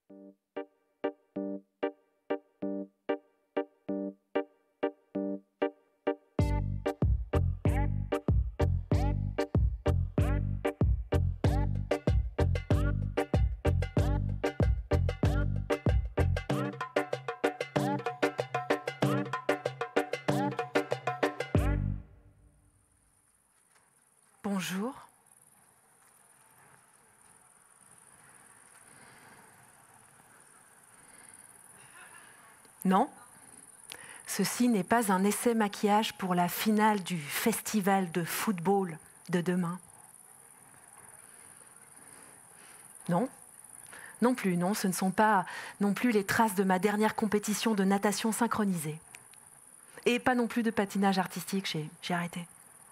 Bonjour. Non, ceci n'est pas un essai maquillage pour la finale du festival de football de demain. Non, non plus, non, ce ne sont pas non plus les traces de ma dernière compétition de natation synchronisée. Et pas non plus de patinage artistique, j'ai arrêté.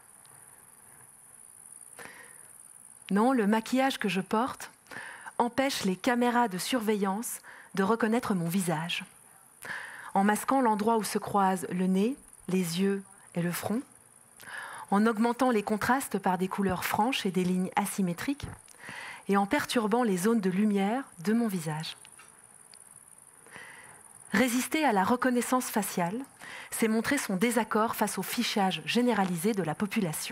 Non, le maquillage que je porte empêche les caméras de surveillance de reconnaître mon visage. En masquant l'endroit où se croisent le nez, les yeux et le front, en augmentant les contrastes par des couleurs franches et des lignes asymétriques, et en perturbant les zones de lumière de mon visage. Résister à la reconnaissance faciale, c'est montrer son désaccord face au fichage généralisé de la population.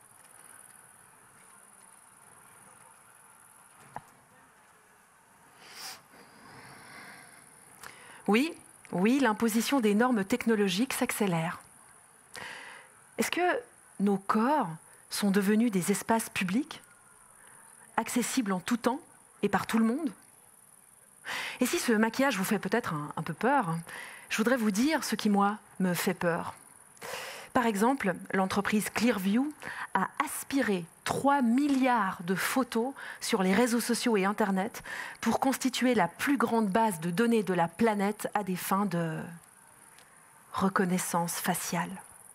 Oui, l'imposition des normes technologiques s'accélère. Est-ce que nos corps sont devenus des espaces publics, accessibles en tout temps et par tout le monde? Et si ce maquillage vous fait peut-être un peu peur, je voudrais vous dire ce qui, moi, me fait peur. Par exemple, l'entreprise Clearview a aspiré 3 milliards de photos sur les réseaux sociaux et Internet pour constituer la plus grande base de données de la planète à des fins de reconnaissance faciale.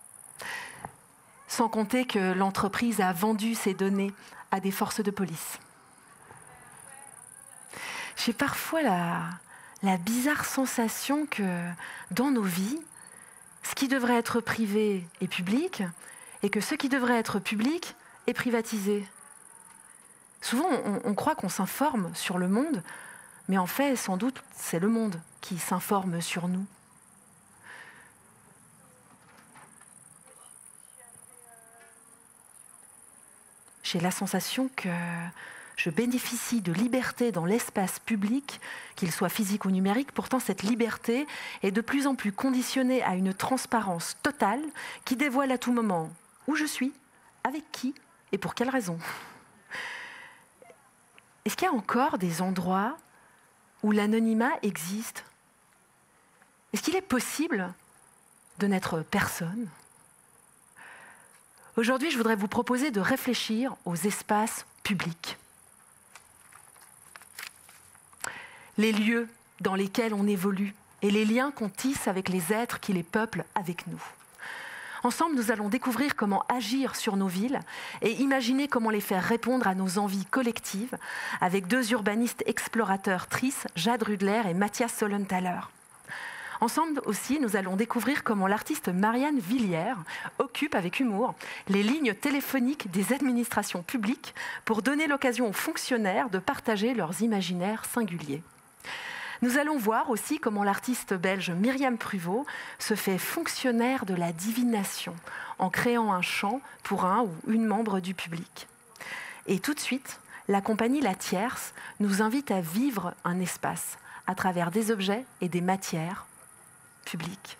Sans compter que l'entreprise a vendu ces données à des forces de police. J'ai parfois la bizarre sensation que dans nos vies, ce qui devrait être privé est public et que ce qui devrait être public est privatisé. Souvent, on croit qu'on s'informe sur le monde, mais en fait, sans doute, c'est le monde qui s'informe sur nous. J'ai la sensation que je bénéficie de liberté dans l'espace public, qu'il soit physique ou numérique. Pourtant, cette liberté est de plus en plus conditionnée à une transparence totale qui dévoile à tout moment où je suis, avec qui et pour quelles raisons. Est-ce qu'il y a encore des endroits où l'anonymat existe? Est-ce qu'il est possible de n'être personne? Aujourd'hui, je voudrais vous proposer de réfléchir aux espaces publics. Les lieux dans lesquels on évolue et les liens qu'on tisse avec les êtres qui les peuplent avec nous. Ensemble, nous allons découvrir comment agir sur nos villes et imaginer comment les faire répondre à nos envies collectives avec 2 urbanistes explorateurs tristes, Jade Rudler et Mathias Solenthaler. Ensemble aussi, nous allons découvrir comment l'artiste Marianne Villiers occupe avec humour les lignes téléphoniques des administrations publiques pour donner l'occasion aux fonctionnaires de partager leurs imaginaires singuliers. Nous allons voir aussi comment l'artiste belge Myriam Pruvot se fait fonctionnaire de la divination en créant un chant pour un ou une membre du public. Et tout de suite, la compagnie La Tierce nous invite à vivre un espace à travers des objets et des matières publiques.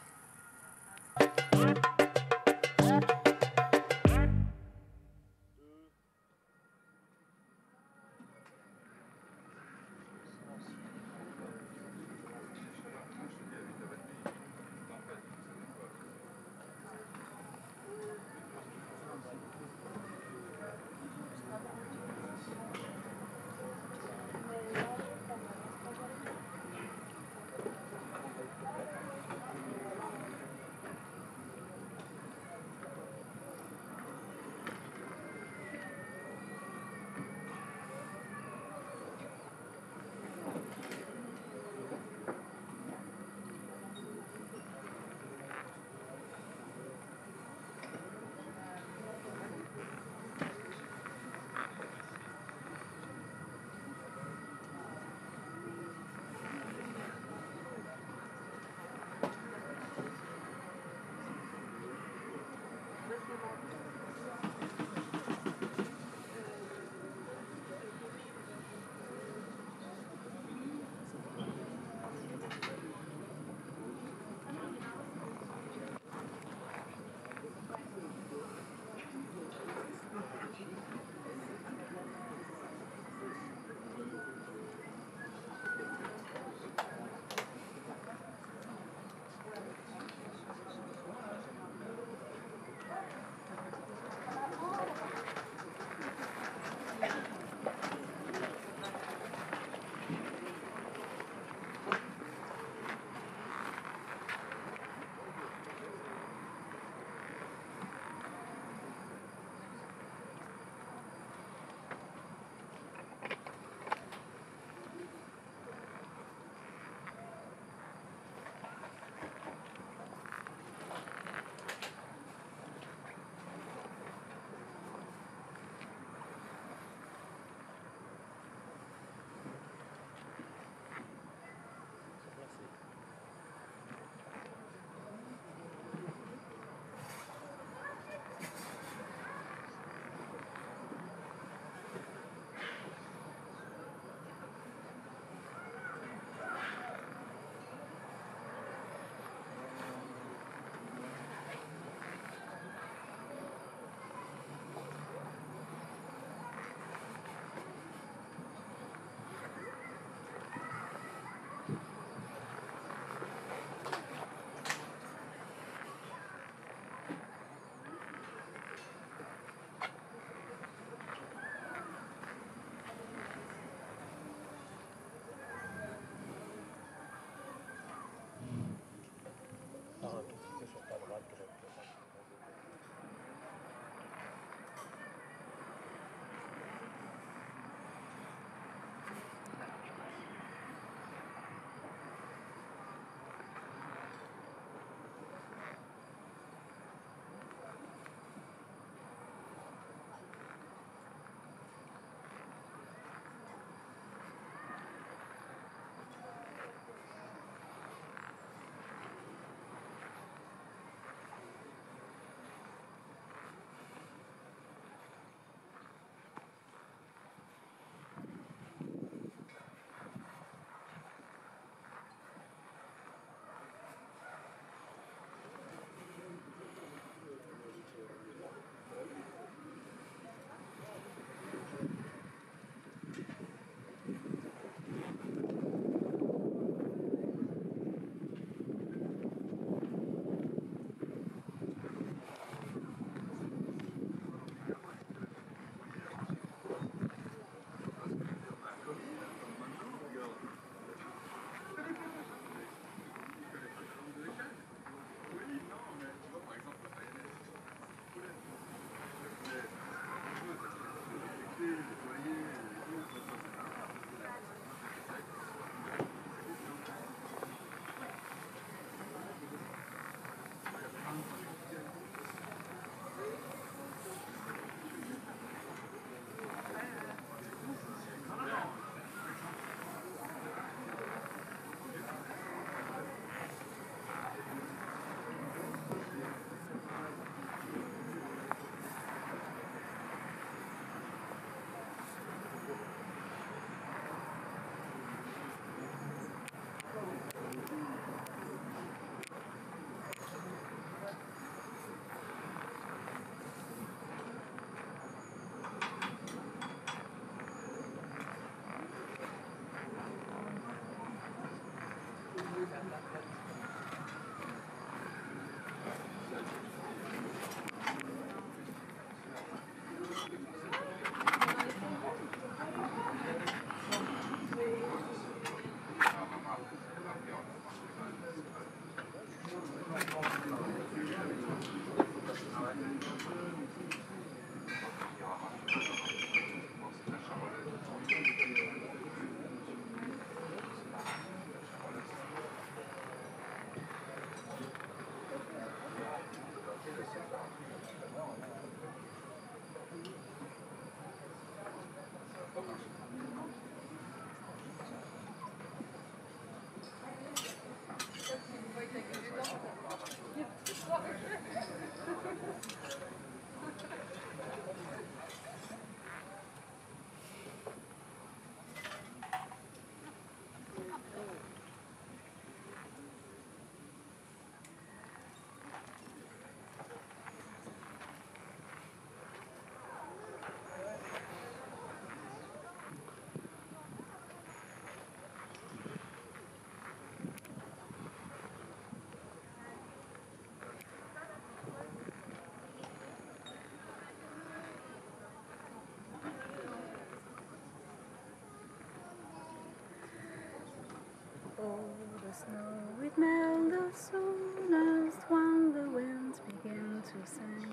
Oh, the snow, it melts the soonest when the winds begin to sing.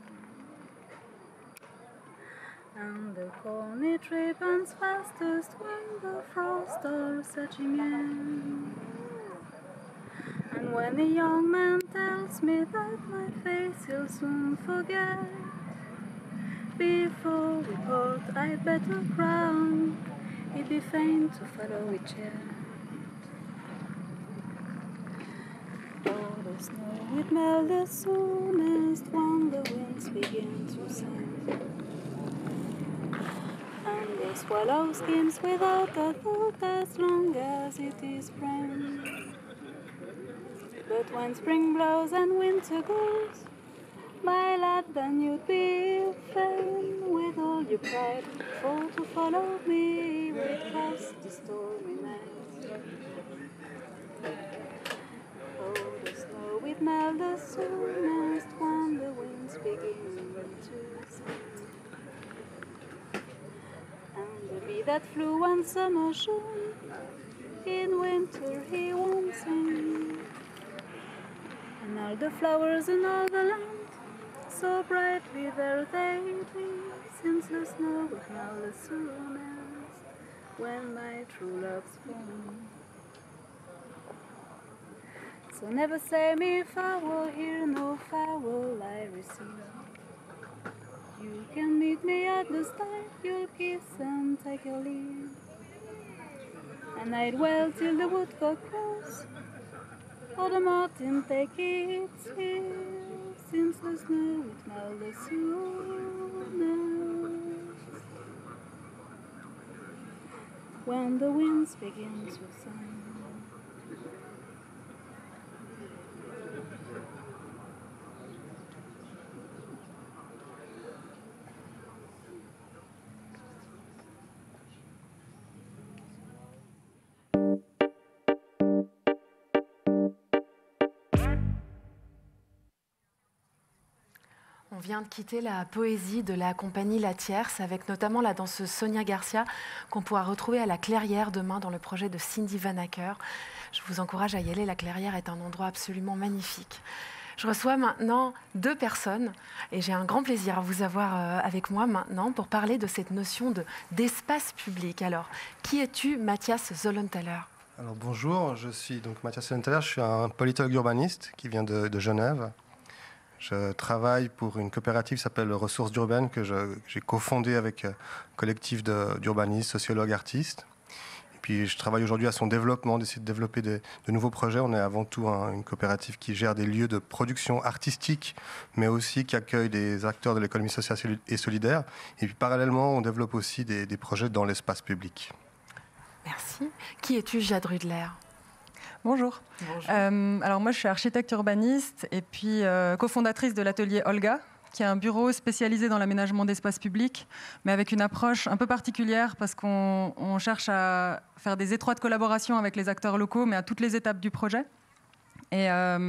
And the corn, it ripens fastest when the frost are setting in. And when a young man tells me that my face he'll soon forget, before we part I'd better crown, he'd be fain to follow each yet. Oh, the snow, it melts the soonest when the winds begin to sing. And the swallow skims without a thought as long as it is spring. But when spring blows and winter goes, my lad, then you'd be fain with all your pride for to follow me with past the stormy night. Oh, the snow, it melts the soonest when the winds begin to sing. And the bee that flew one summer shone, in winter he won't sing. And all the flowers in all the land, so brightly there they be, since the snow would melt the soonest when my true love's born. So never say me farewell, hear no farewell I receive. You can meet me at the start, you'll kiss and take your leave. And I'd wail till the woodcock crows, or the martin take its fill, since the snow would melt the soonest when the winds begin to sigh. On vient de quitter la poésie de la compagnie La Tierce avec notamment la danseuse Sonia Garcia qu'on pourra retrouver à la Clairière demain dans le projet de Cindy Van Acker. Je vous encourage à y aller, la Clairière est un endroit absolument magnifique. Je reçois maintenant 2 personnes et j'ai un grand plaisir à vous avoir avec moi maintenant pour parler de cette notion d'espace public. Alors, qui es-tu, Mathias Zollenthaler ? Alors bonjour, je suis donc Mathias Zollenthaler, je suis un politologue urbaniste qui vient de Genève. Je travaille pour une coopérative qui s'appelle Ressources urbaines que j'ai cofondée avec un collectif d'urbanistes, sociologues, artistes. Et puis je travaille aujourd'hui à son développement, d'essayer de développer de nouveaux projets. On est avant tout une coopérative qui gère des lieux de production artistique, mais aussi qui accueille des acteurs de l'économie sociale et solidaire. Et puis parallèlement, on développe aussi des projets dans l'espace public. Merci. Qui es-tu, Jade Rudler ? Bonjour. Bonjour. Alors moi, je suis architecte urbaniste et puis cofondatrice de l'atelier Olga, qui est un bureau spécialisé dans l'aménagement d'espaces publics, mais avec une approche un peu particulière parce qu'on cherche à faire des étroites collaborations avec les acteurs locaux, mais à toutes les étapes du projet. Et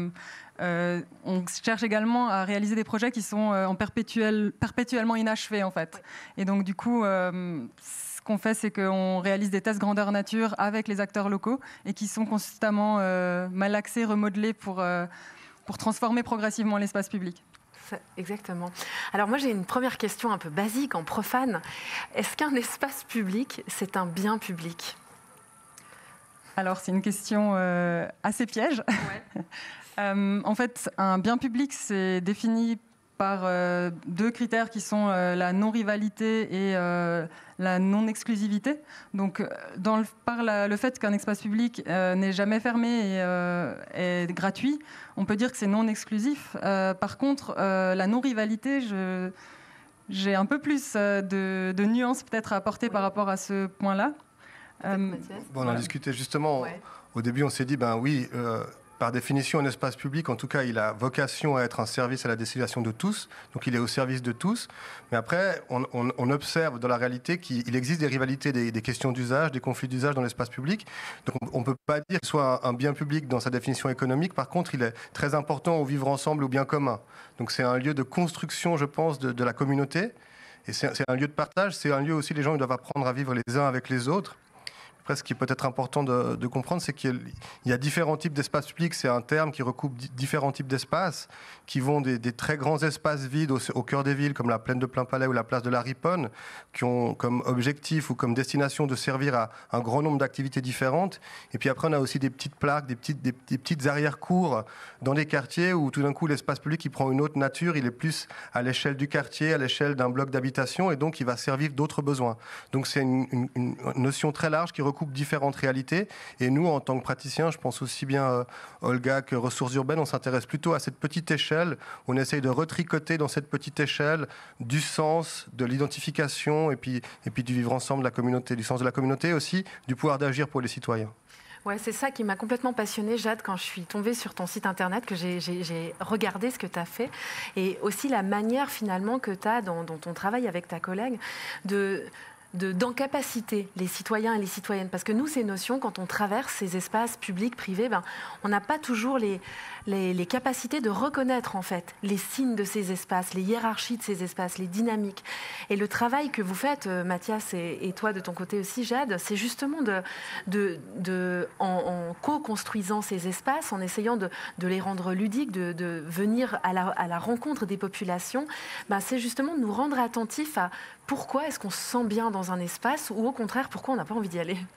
on cherche également à réaliser des projets qui sont perpétuellement inachevés, en fait. Et donc, du coup, ce qu'on fait, c'est qu'on réalise des tests grandeur nature avec les acteurs locaux et qui sont constamment malaxés, remodelés pour transformer progressivement l'espace public. Exactement. Alors moi, j'ai une première question un peu basique, en profane. Est-ce qu'un espace public, c'est un bien public ? Alors, c'est une question assez piège. Ouais. En fait, un bien public, c'est défini par 2 critères qui sont la non-rivalité et la non-exclusivité. Donc, par le fait qu'un espace public n'est jamais fermé et est gratuit, on peut dire que c'est non-exclusif. Par contre, la non-rivalité, j'ai un peu plus de nuances peut-être à apporter par rapport à ce point-là. On en discutait justement. Ouais. Au début, on s'est dit, oui, par définition, un espace public, en tout cas, il a vocation à être un service à la destination de tous, donc il est au service de tous. Mais après, on observe dans la réalité qu'il existe des rivalités, des questions d'usage, des conflits d'usage dans l'espace public. Donc on ne peut pas dire qu'il soit un bien public dans sa définition économique. Par contre, il est très important au vivre ensemble, au bien commun. Donc c'est un lieu de construction, je pense, de la communauté. Et c'est un lieu de partage, c'est un lieu aussi, les gens ils doivent apprendre à vivre les uns avec les autres. Après, ce qui est peut-être important de comprendre, c'est qu'il y a différents types d'espaces publics. C'est un terme qui recoupe différents types d'espaces qui vont des très grands espaces vides au cœur des villes, comme la plaine de Plainpalais ou la place de la Riponne, qui ont comme objectif ou comme destination de servir à un grand nombre d'activités différentes. Et puis après, on a aussi des petites plaques, des petites arrière-cours dans des quartiers où tout d'un coup, l'espace public, il prend une autre nature. Il est plus à l'échelle du quartier, à l'échelle d'un bloc d'habitation, et donc il va servir d'autres besoins. Donc c'est une notion très large qui recoupe différentes réalités. Et nous, en tant que praticiens, je pense aussi bien Olga que ressources urbaines, on s'intéresse plutôt à cette petite échelle. On essaye de retricoter dans cette petite échelle du sens, de l'identification et puis du vivre ensemble de la communauté, du sens de la communauté aussi, du pouvoir d'agir pour les citoyens. Ouais, c'est ça qui m'a complètement passionnée, Jade, quand je suis tombée sur ton site internet, que j'ai regardé ce que tu as fait, et aussi la manière finalement que tu as dans ton travail avec ta collègue d'encapaciter les citoyens et les citoyennes. Parce que nous, ces notions, quand on traverse ces espaces publics, privés, on n'a pas toujours les capacités de reconnaître en fait les signes de ces espaces, les hiérarchies de ces espaces, les dynamiques. Et le travail que vous faites, Mathias, et toi de ton côté aussi, Jade, c'est justement en co-construisant ces espaces, en essayant de les rendre ludiques, de venir à la rencontre des populations, c'est justement de nous rendre attentifs à pourquoi est-ce qu'on se sent bien dans un espace ou au contraire, pourquoi on n'a pas envie d'y aller.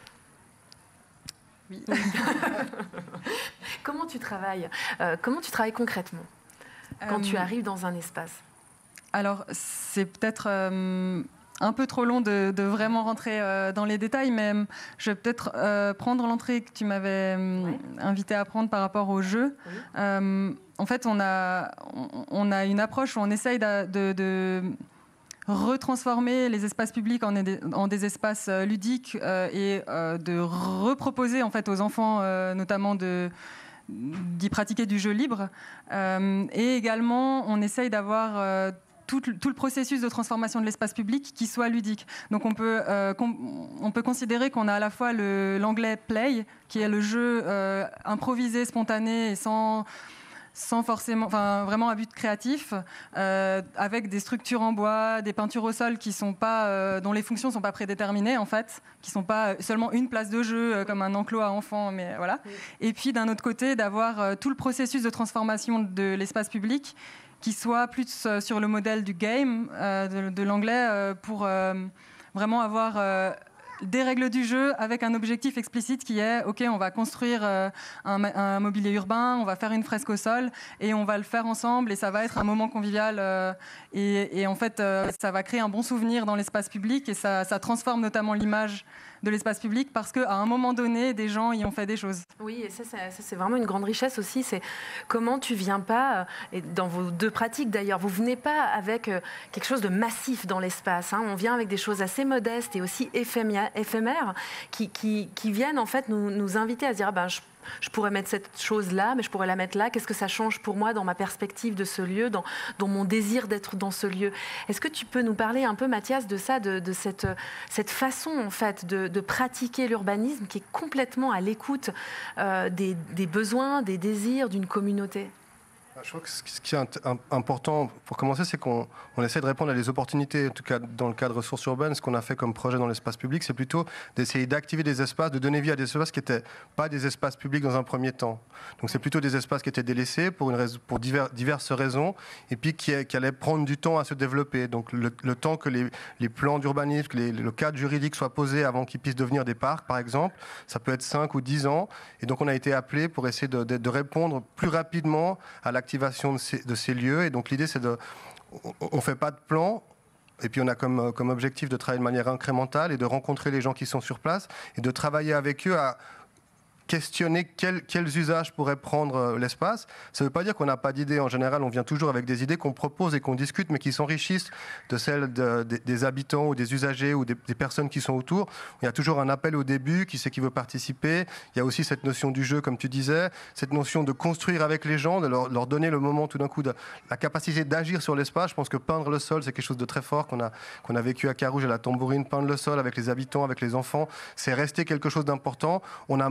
Oui. Comment tu travailles concrètement quand tu arrives dans un espace? Alors, c'est peut-être un peu trop long de vraiment rentrer dans les détails, mais je vais peut-être prendre l'entrée que tu m'avais invité à prendre par rapport au jeu. Oui. En fait, on a une approche où on essaye de retransformer les espaces publics en des espaces ludiques et de reproposer en fait aux enfants notamment d'y pratiquer du jeu libre. Et également, on essaye d'avoir tout le processus de transformation de l'espace public qui soit ludique. Donc on peut considérer qu'on a à la fois l'anglais play, qui est le jeu improvisé, spontané et sans forcément, vraiment à but créatif, avec des structures en bois, des peintures au sol qui sont pas, dont les fonctions sont pas prédéterminées en fait, qui sont pas seulement une place de jeu comme un enclos à enfants, mais voilà. Oui. Et puis d'un autre côté, d'avoir tout le processus de transformation de l'espace public qui soit plus sur le modèle du game, de l'anglais, pour vraiment avoir des règles du jeu avec un objectif explicite qui est OK, on va construire un mobilier urbain, on va faire une fresque au sol et on va le faire ensemble et ça va être un moment convivial et en fait ça va créer un bon souvenir dans l'espace public et ça transforme notamment l'image de l'espace public parce qu'à un moment donné, des gens y ont fait des choses. Oui, et ça c'est vraiment une grande richesse aussi, c'est comment tu viens pas, et dans vos deux pratiques d'ailleurs, vous venez pas avec quelque chose de massif dans l'espace, hein, on vient avec des choses assez modestes et aussi éphémères qui viennent en fait nous inviter à se dire je pourrais mettre cette chose-là, mais je pourrais la mettre là. Qu'est-ce que ça change pour moi dans ma perspective de ce lieu, dans mon désir d'être dans ce lieu? Est-ce que tu peux nous parler un peu, Mathias, de ça, de cette façon en fait de pratiquer l'urbanisme qui est complètement à l'écoute des besoins, des désirs d'une communauté? Je crois que ce qui est important pour commencer, c'est qu'on essaie de répondre à des opportunités. En tout cas, dans le cadre de ressources urbaines, ce qu'on a fait comme projet dans l'espace public, c'est plutôt d'essayer d'activer des espaces, de donner vie à des espaces qui n'étaient pas des espaces publics dans un premier temps. Donc c'est plutôt des espaces qui étaient délaissés pour diverses raisons, et puis qui allaient prendre du temps à se développer. Donc le temps que les plans d'urbanisme, que le cadre juridique soit posé avant qu'ils puissent devenir des parcs, par exemple, ça peut être 5 ou 10 ans. Et donc on a été appelé pour essayer de répondre plus rapidement à l'activation de ces lieux. Et donc l'idée, c'est on ne fait pas de plan, et puis on a comme objectif de travailler de manière incrémentale et de rencontrer les gens qui sont sur place et de travailler avec eux à questionner quels usages pourraient prendre l'espace. Ça ne veut pas dire qu'on n'a pas d'idées. En général, on vient toujours avec des idées qu'on propose et qu'on discute, mais qui s'enrichissent de celles des habitants ou des usagers ou des personnes qui sont autour. Il y a toujours un appel au début, qui c'est qui veut participer. Il y a aussi cette notion du jeu, comme tu disais, cette notion de construire avec les gens, de leur donner le moment tout d'un coup, la capacité d'agir sur l'espace. Je pense que peindre le sol, c'est quelque chose de très fort qu'on a vécu à Carouge à la Tambourine. Peindre le sol avec les habitants, avec les enfants, c'est resté quelque chose d'important. On a marqué cette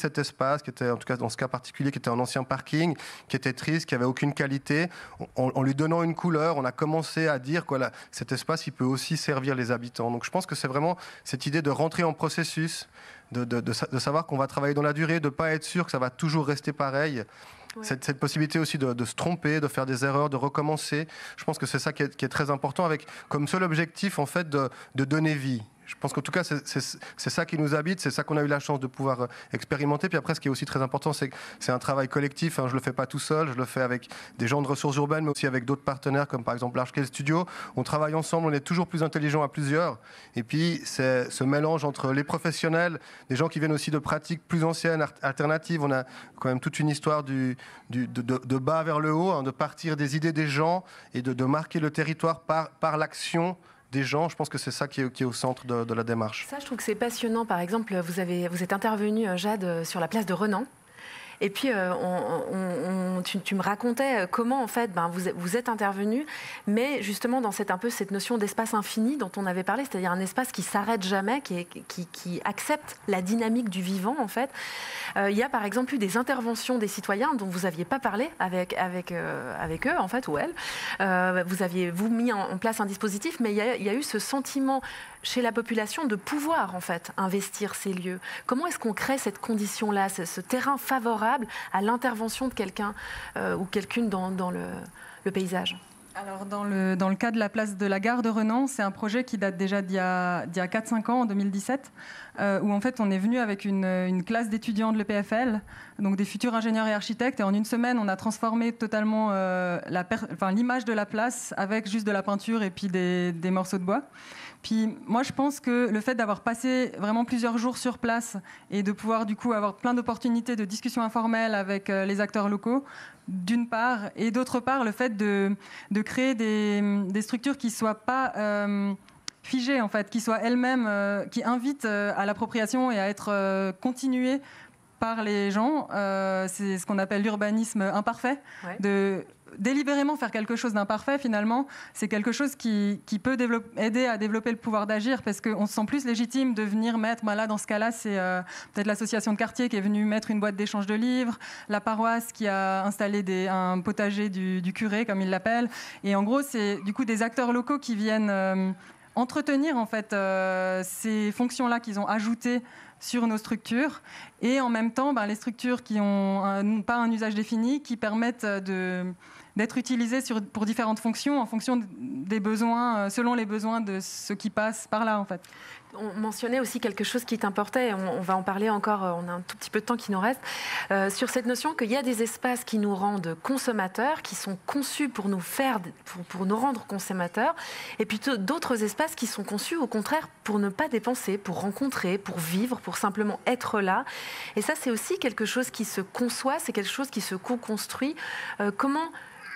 cet espace, qui était, en tout cas dans ce cas particulier, qui était un ancien parking, qui était triste, qui avait aucune qualité. En lui donnant une couleur, on a commencé à dire que cet espace, il peut aussi servir les habitants. Donc je pense que c'est vraiment cette idée de rentrer en processus, de savoir qu'on va travailler dans la durée, de ne pas être sûr que ça va toujours rester pareil. Ouais. Cette possibilité aussi de se tromper, de faire des erreurs, de recommencer. Je pense que c'est ça qui est très important, avec comme seul objectif en fait de donner vie. Je pense qu'en tout cas, c'est ça qui nous habite, c'est ça qu'on a eu la chance de pouvoir expérimenter. Puis après, ce qui est aussi très important, c'est que c'est un travail collectif. Je ne le fais pas tout seul, je le fais avec des gens de ressources urbaines, mais aussi avec d'autres partenaires, comme par exemple Large Scale Studio. On travaille ensemble, on est toujours plus intelligents à plusieurs. Et puis, c'est ce mélange entre les professionnels, des gens qui viennent aussi de pratiques plus anciennes, alternatives. On a quand même toute une histoire de bas vers le haut, de partir des idées des gens et de marquer le territoire par l'action des gens. Je pense que c'est ça qui est au centre de la démarche. Ça, je trouve que c'est passionnant. Par exemple, vous êtes intervenu, Jade, sur la place de Renan. Et puis, tu me racontais comment, en fait, vous êtes intervenu, mais justement dans cette notion d'espace infini dont on avait parlé, c'est-à-dire un espace qui s'arrête jamais, qui accepte la dynamique du vivant, en fait. Il y a, par exemple, eu des interventions des citoyens dont vous n'aviez pas parlé avec eux, en fait, ou elles. Vous aviez, mis en place un dispositif, mais il y a eu ce sentiment chez la population de pouvoir, en fait, investir ces lieux. Comment est-ce qu'on crée cette condition-là, ce terrain favorable à l'intervention de quelqu'un ou quelqu'une dans le paysage? Alors, dans le cas de la place de la gare de Renan, c'est un projet qui date déjà d'il y a 4-5 ans, en 2017, où en fait on est venu avec une classe d'étudiants de l'EPFL, donc des futurs ingénieurs et architectes, et en une semaine on a transformé totalement l'image de la place avec juste de la peinture et puis des morceaux de bois. Puis moi, je pense que le fait d'avoir passé vraiment plusieurs jours sur place et de pouvoir du coup avoir plein d'opportunités de discussions informelles avec les acteurs locaux, d'une part, et d'autre part, le fait de créer des structures qui ne soient pas figées, en fait, qui soient elles-mêmes, qui invitent à l'appropriation et à être continuées par les gens. C'est ce qu'on appelle l'urbanisme imparfait, ouais. De délibérément faire quelque chose d'imparfait, finalement, c'est quelque chose qui peut aider à développer le pouvoir d'agir, parce qu'on se sent plus légitime de venir mettre, là dans ce cas-là, c'est peut-être l'association de quartier qui est venue mettre une boîte d'échange de livres, la paroisse qui a installé un potager du curé, comme il l'appelle, et en gros, c'est du coup des acteurs locaux qui viennent entretenir en fait ces fonctions-là qu'ils ont ajoutées sur nos structures, et en même temps les structures qui n'ont pas un usage défini, qui permettent d'être utilisées pour différentes fonctions en fonction des besoins, selon les besoins de ceux qui passent par là en fait. On mentionnait aussi quelque chose qui t'importait, on va en parler encore, on a un tout petit peu de temps qui nous reste, sur cette notion qu'il y a des espaces qui nous rendent consommateurs, qui sont conçus pour nous rendre consommateurs, et puis d'autres espaces qui sont conçus au contraire pour ne pas dépenser, pour rencontrer, pour vivre, pour simplement être là. Et ça, c'est aussi quelque chose qui se conçoit, c'est quelque chose qui se co-construit. Comment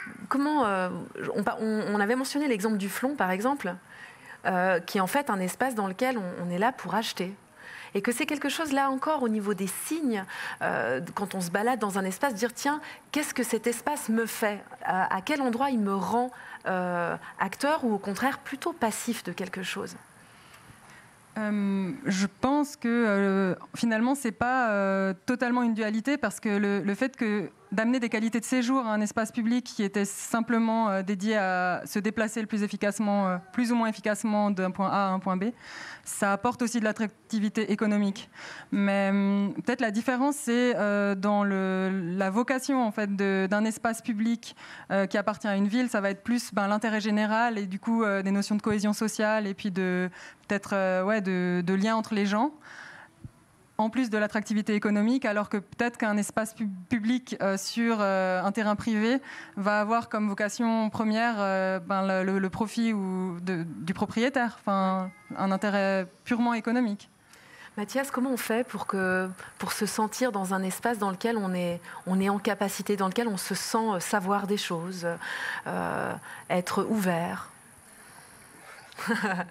on avait mentionné l'exemple du Flon, par exemple, qui est en fait un espace dans lequel on est là pour acheter. Et que c'est quelque chose, là encore, au niveau des signes, quand on se balade dans un espace, dire tiens, qu'est-ce que cet espace me fait ? À quel endroit il me rend acteur ou au contraire plutôt passif de quelque chose ? Je pense que finalement, ce n'est pas totalement une dualité, parce que le fait d'amener des qualités de séjour à un espace public qui était simplement dédié à se déplacer le plus ou moins efficacement d'un point A à un point B, ça apporte aussi de l'attractivité économique. Mais peut-être la différence, c'est dans la vocation en fait, d'un espace public qui appartient à une ville. Ça va être plus l'intérêt général et du coup des notions de cohésion sociale et puis peut-être de lien entre les gens, en plus de l'attractivité économique, alors que peut-être qu'un espace public sur un terrain privé va avoir comme vocation première le profit du propriétaire, un intérêt purement économique. Mathias, comment on fait pour se sentir dans un espace dans lequel on est en capacité, dans lequel on se sent savoir des choses, être ouvert?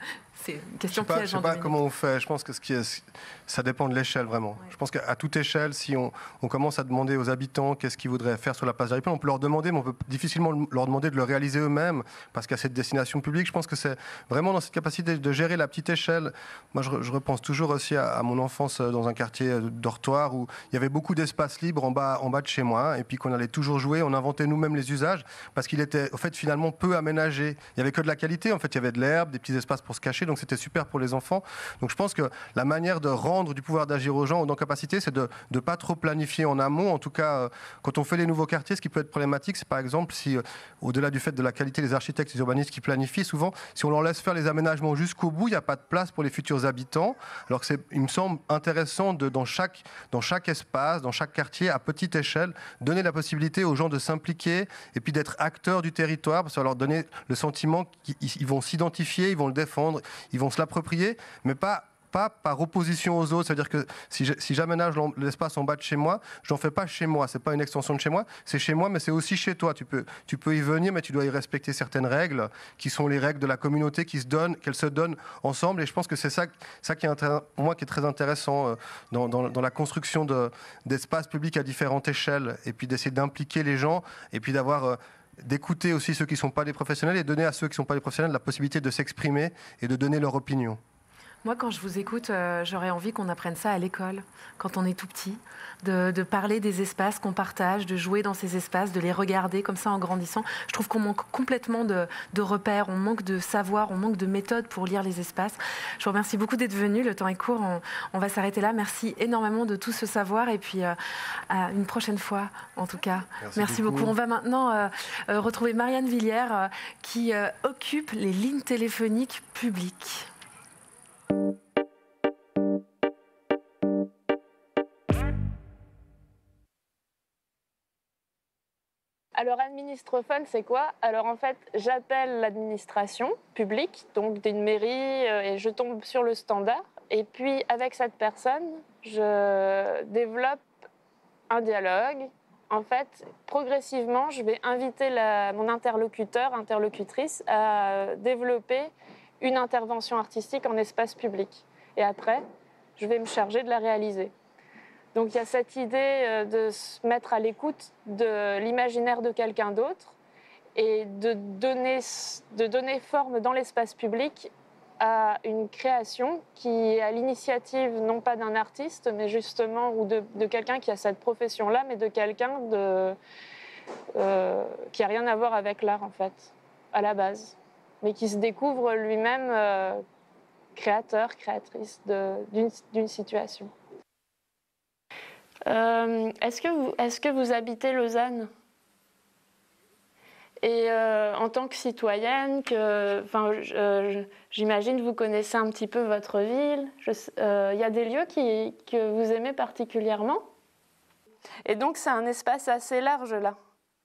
C'est une question Je ne piège. sais pas comment on fait. Je pense que ça dépend de l'échelle, vraiment. Ouais. Je pense qu'à toute échelle, si on commence à demander aux habitants qu'est-ce qu'ils voudraient faire sur la place d'Harry Potter, on peut leur demander, mais on peut difficilement leur demander de le réaliser eux-mêmes, parce qu'à cette destination publique, je pense que c'est vraiment dans cette capacité de gérer la petite échelle. Moi, je repense toujours aussi à mon enfance dans un quartier dortoir où il y avait beaucoup d'espace libre en bas de chez moi, et puis qu'on allait toujours jouer, on inventait nous-mêmes les usages, parce qu'il était, en fait, finalement peu aménagé. Il n'y avait que de la qualité, en fait, il y avait de l'herbe, des petits espaces pour se cacher, donc c'était super pour les enfants. Donc je pense que la manière de rendre du pouvoir d'agir aux gens ou d'encapacité, c'est de ne pas trop planifier en amont. En tout cas, quand on fait les nouveaux quartiers, ce qui peut être problématique, c'est par exemple si, au-delà du fait de la qualité des architectes et des urbanistes qui planifient, souvent, si on leur laisse faire les aménagements jusqu'au bout, il n'y a pas de place pour les futurs habitants. Alors que il me semble intéressant dans chaque espace, dans chaque quartier, à petite échelle, donner la possibilité aux gens de s'impliquer et puis d'être acteurs du territoire, parce que ça va leur donner le sentiment qu'ils vont s'identifier, ils vont le défendre, ils vont se l'approprier, mais pas par opposition aux autres. C'est-à-dire que si j'aménage l'espace en bas de chez moi, j'en fais pas chez moi. C'est pas une extension de chez moi, c'est chez moi, mais c'est aussi chez toi. Tu peux y venir, mais tu dois y respecter certaines règles, qui sont les règles de la communauté qu'elles se donnent ensemble. Et je pense que c'est ça qui est pour moi qui est très intéressant dans la construction d'espaces publics à différentes échelles, et puis d'essayer d'impliquer les gens, et puis d'écouter aussi ceux qui ne sont pas des professionnels et donner à ceux qui ne sont pas des professionnels la possibilité de s'exprimer et de donner leur opinion. Moi, quand je vous écoute, j'aurais envie qu'on apprenne ça à l'école, quand on est tout petit, de parler des espaces qu'on partage, de jouer dans ces espaces, de les regarder comme ça en grandissant. Je trouve qu'on manque complètement de repères, on manque de savoir, on manque de méthodes pour lire les espaces. Je vous remercie beaucoup d'être venu, le temps est court, on va s'arrêter là. Merci énormément de tout ce savoir et puis à une prochaine fois, en tout cas. Merci beaucoup. On va maintenant retrouver Marianne Villiers qui occupe les lignes téléphoniques publiques. Alors, administrophone, c'est quoi? Alors, en fait, j'appelle l'administration publique, donc d'une mairie, et je tombe sur le standard. Et puis, avec cette personne, je développe un dialogue. En fait, progressivement, je vais inviter mon interlocutrice à développer une intervention artistique en espace public. Et après, je vais me charger de la réaliser. Donc il y a cette idée de se mettre à l'écoute de l'imaginaire de quelqu'un d'autre et de donner forme dans l'espace public à une création qui est à l'initiative non pas d'un artiste, mais justement ou de quelqu'un qui a cette profession-là, mais de quelqu'un qui n'a rien à voir avec l'art en fait, à la base, mais qui se découvre lui-même créateur, créatrice d'une situation. Est-ce que vous habitez Lausanne? Et en tant que citoyenne, j'imagine que vous connaissez un petit peu votre ville. Y a des lieux que vous aimez particulièrement? Et donc c'est un espace assez large là.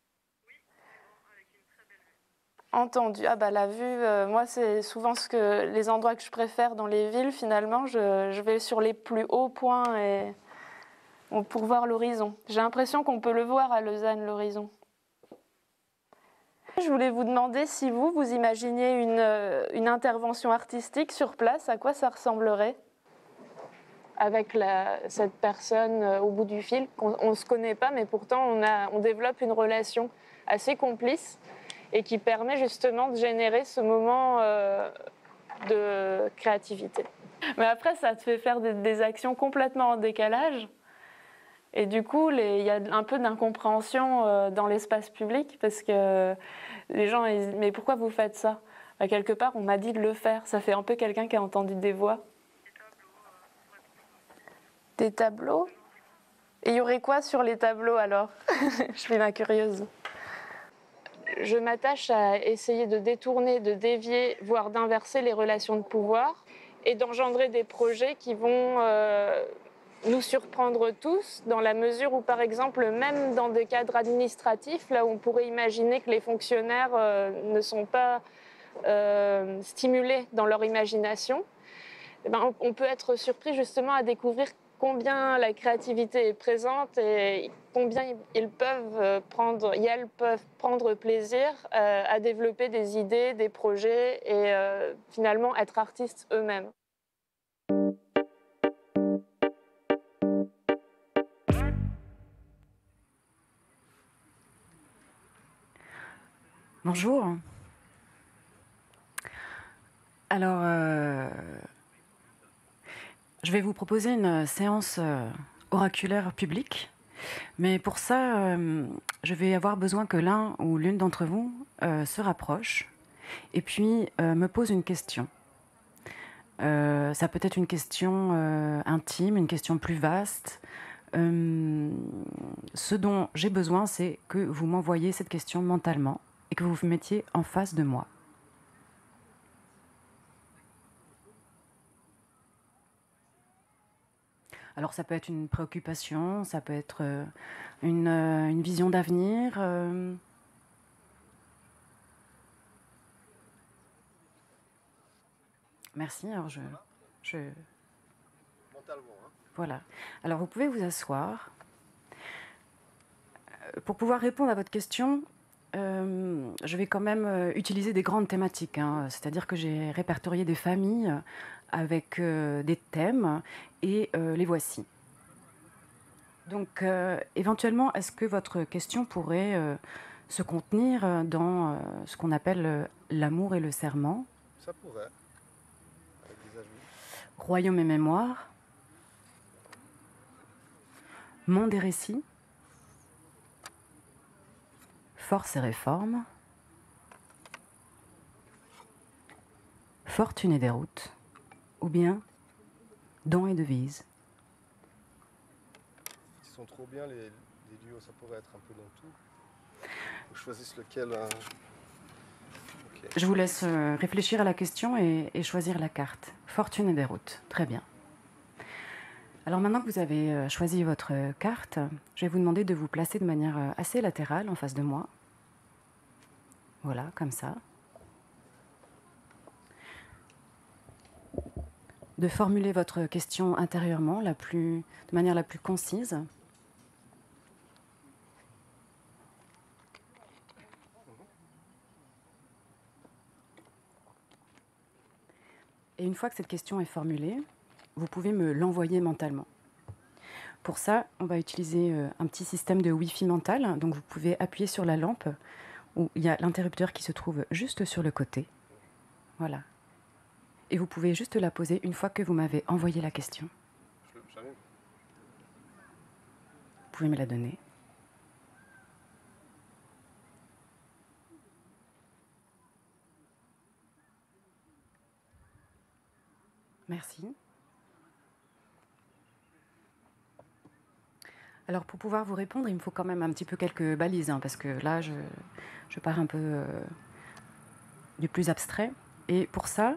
Entendu. Ah bah la vue, moi c'est souvent les endroits que je préfère dans les villes finalement. Je vais sur les plus hauts points pour voir l'horizon. J'ai l'impression qu'on peut le voir à Lausanne, l'horizon. Je voulais vous demander si vous imaginiez une intervention artistique sur place, à quoi ça ressemblerait? Avec cette personne au bout du fil, on ne se connaît pas, mais pourtant on développe une relation assez complice et qui permet justement de générer ce moment de créativité. Mais après, ça te fait faire des actions complètement en décalage. Et du coup, il y a un peu d'incompréhension dans l'espace public parce que les gens ils disent « Mais pourquoi vous faites ça ?» Quelque part, on m'a dit de le faire. Ça fait un peu quelqu'un qui a entendu des voix. Des tableaux? Et il y aurait quoi sur les tableaux alors? Je suis ma curieuse. Je m'attache à essayer de détourner, de dévier, voire d'inverser les relations de pouvoir et d'engendrer des projets qui vont nous surprendre tous, dans la mesure où, par exemple, même dans des cadres administratifs, là où on pourrait imaginer que les fonctionnaires ne sont pas stimulés dans leur imagination, on peut être surpris justement à découvrir combien la créativité est présente et combien ils peuvent prendre, et elles peuvent prendre plaisir à développer des idées, des projets et finalement être artistes eux-mêmes. Bonjour. Alors, je vais vous proposer une séance oraculaire publique, mais pour ça, je vais avoir besoin que l'un ou l'une d'entre vous se rapproche et puis me pose une question. Ça peut être une question intime, une question plus vaste. Ce dont j'ai besoin, c'est que vous m'envoyiez cette question mentalement et que vous vous mettiez en face de moi. Alors ça peut être une préoccupation, ça peut être une vision d'avenir. Merci. Alors voilà. Alors vous pouvez vous asseoir. Pour pouvoir répondre à votre question, je vais quand même utiliser des grandes thématiques. C'est-à-dire que j'ai répertorié des familles avec des thèmes et les voici. Donc éventuellement, est-ce que votre question pourrait se contenir dans ce qu'on appelle l'amour et le serment? Ça pourrait. Avec des ajouts. Royaume et mémoire. Monde et récit. Force et réforme. Fortune et déroute. Ou bien dons et devises. Ils sont trop bien les duos, ça pourrait être un peu dans tout. Faut choisisse lequel. Okay. Je vous laisse réfléchir à la question et choisir la carte. Fortune et déroute. Très bien. Alors maintenant que vous avez choisi votre carte, je vais vous demander de vous placer de manière assez latérale en face de moi. Voilà, comme ça. De formuler votre question intérieurement de manière la plus concise. Et une fois que cette question est formulée, vous pouvez me l'envoyer mentalement. Pour ça, on va utiliser un petit système de Wi-Fi mental. Donc vous pouvez appuyer sur la lampe où il y a l'interrupteur qui se trouve juste sur le côté. Voilà. Et vous pouvez juste la poser une fois que vous m'avez envoyé la question. Vous pouvez me la donner. Merci. Alors pour pouvoir vous répondre, il me faut quand même un petit peu quelques balises, parce que là, je pars un peu du plus abstrait. Et pour ça,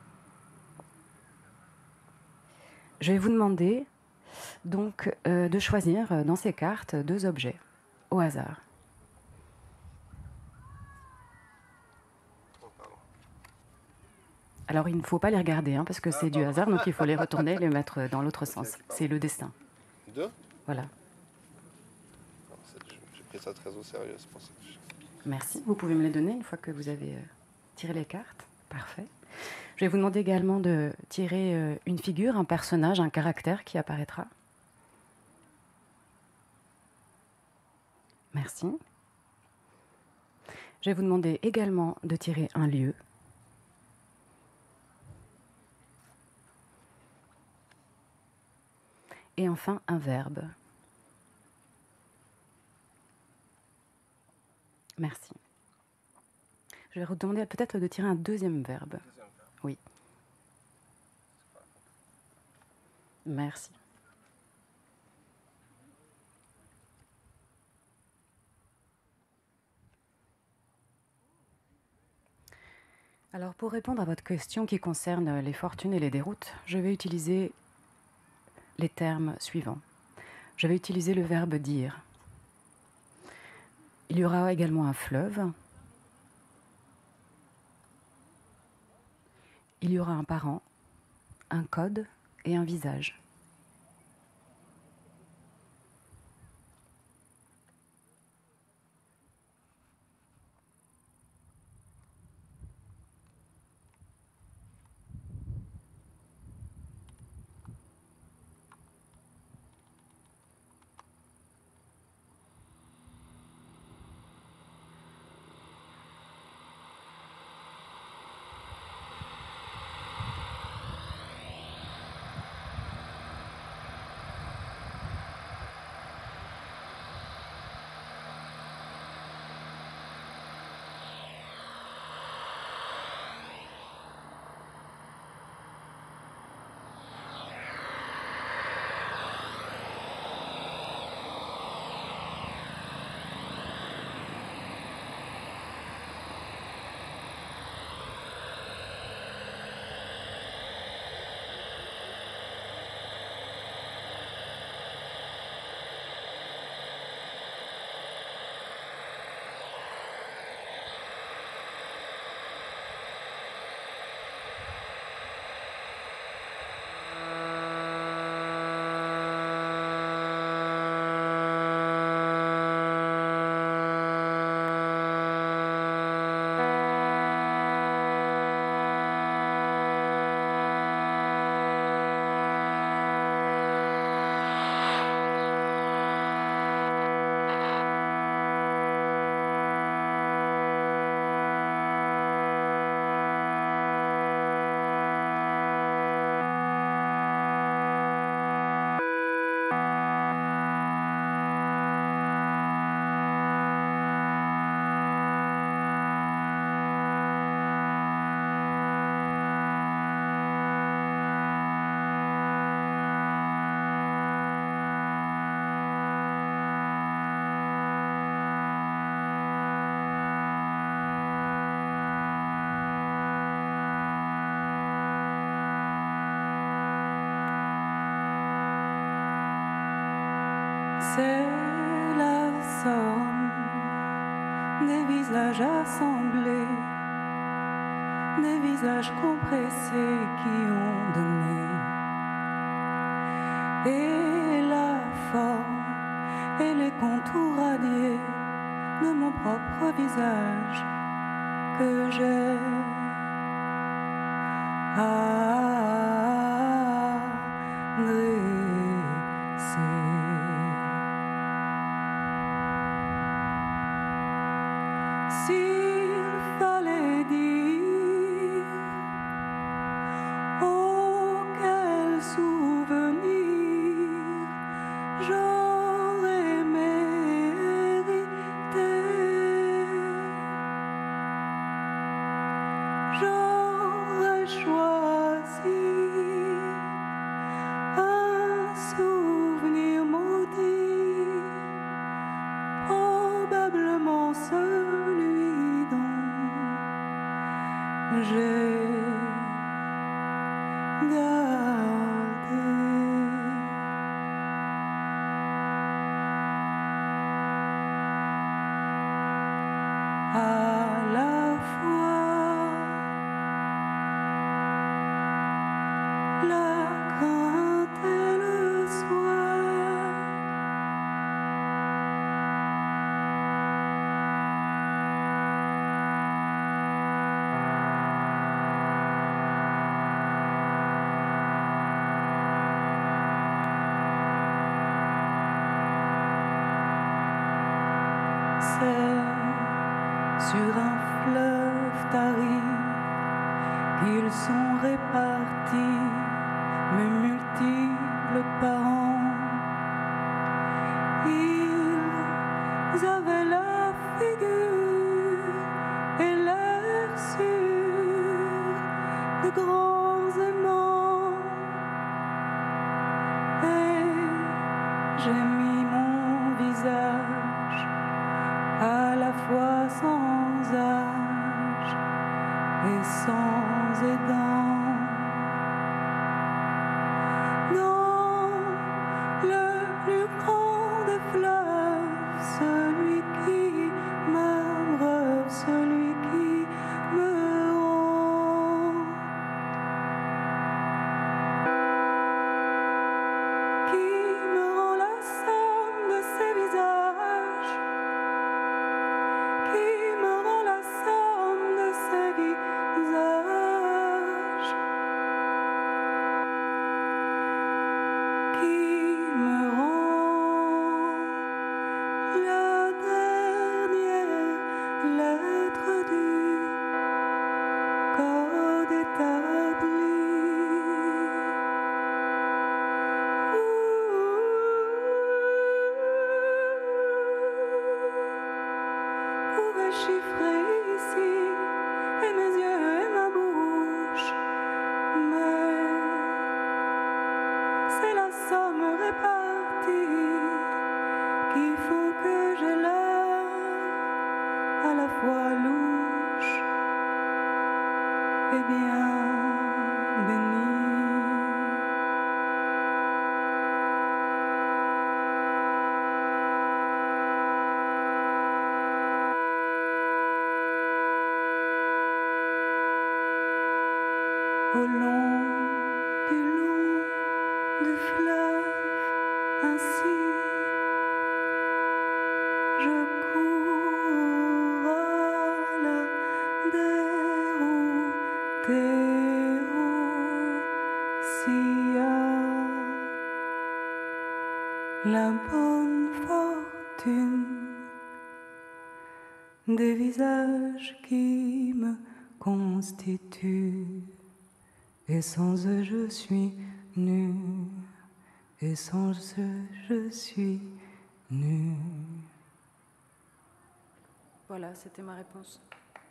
je vais vous demander donc de choisir dans ces cartes 2 objets au hasard. Alors il ne faut pas les regarder, parce que c'est du hasard, donc il faut les retourner et les mettre dans l'autre sens. C'est le destin. 2 ? Voilà. J'ai pris ça très au sérieux, c'est pour ça que Merci. Vous pouvez me les donner une fois que vous avez tiré les cartes. Parfait. Je vais vous demander également de tirer une figure, un personnage, un caractère qui apparaîtra. Merci. Je vais vous demander également de tirer un lieu. Et enfin, un verbe. Merci. Je vais vous demander peut-être de tirer un deuxième verbe. Oui. Merci. Alors, pour répondre à votre question qui concerne les fortunes et les déroutes, je vais utiliser les termes suivants. Je vais utiliser le verbe dire. Il y aura également un fleuve. Il y aura un parent, un code et un visage. C'est la somme des visages assemblés, des visages compressés qui ont donné, et la forme et les contours radiés de mon propre visage que j'ai dressé. S'il fallait dire oh quel souvenir j'aurais mérité, j'aurais choisi un souvenir maudit, probablement celui dont j'ai gardé. À la fois la crainte et le soir, c'est sur un fleuve tari qu'ils sont répartis mes multiples parents. Ils avaient la figure et l'air sûr de grands aimants, et j'ai mis mon visage à la fois sans âge et sans aidant dans le plus grand des fleuves, celui qui m'abreuve, celui qui me rend, la somme de ces visages, qui me rend la somme de ces visages, qui me rend la dernière lettre du code établi. Pouvais chiffrer ici et mes yeux et ma bouche, mais c'est la somme répartie qui font que j'ai l'air à la fois louche et bien béni. Au long du fleuve, ainsi je cours à la déroute aussi à la bonne fortune des visages qui me constituent. Et sans eux je suis nu, et sans eux je suis nu. Voilà, c'était ma réponse.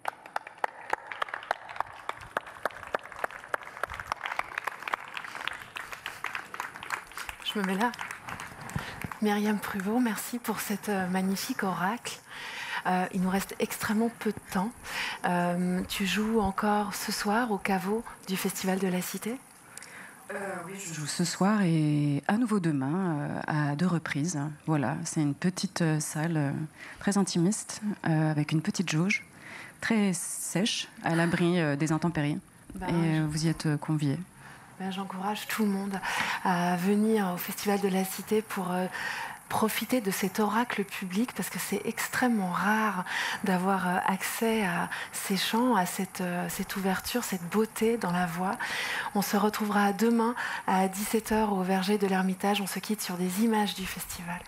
Je me mets là. Myriam Pruvot, merci pour cet magnifique oracle. Il nous reste extrêmement peu de temps. Tu joues encore ce soir au caveau du Festival de la Cité ? Oui, je joue ce soir et à nouveau demain, à 2 reprises. Voilà, c'est une petite salle très intimiste, avec une petite jauge, très sèche, à l'abri des intempéries. Et vous y êtes conviés. J'encourage tout le monde à venir au Festival de la Cité pour profiter de cet oracle public, parce que c'est extrêmement rare d'avoir accès à ces chants, à cette ouverture, cette beauté dans la voix. On se retrouvera demain à 17h au Verger de l'Ermitage. On se quitte sur des images du festival.